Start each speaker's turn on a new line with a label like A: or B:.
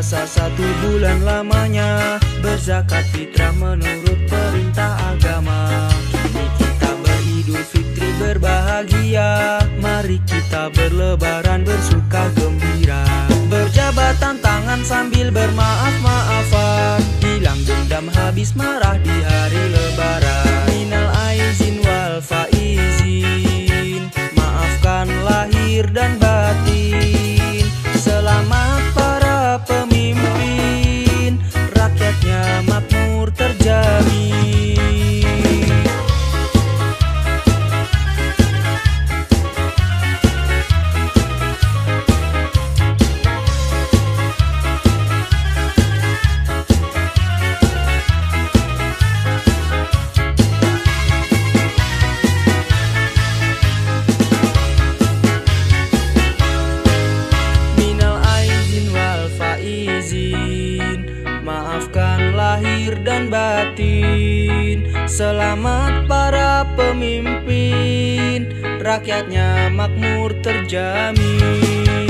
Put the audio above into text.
A: puasa 1 bulan lamanya, berzakat fitrah menurut perintah agama. Kini kita beridul fitri berbahagia, mari kita berlebaran bersuka gembira. Berjabatan tangan sambil bermaaf-maafan, hilang dendam habis marah di hari lebaran. Minal aizin wal faizin, maafkan lahir dan batin. Selamat para pemimpin, rakyatnya makmur terjamin. Maafkan lahir dan batin. Selamat para pemimpin, rakyatnya makmur terjamin.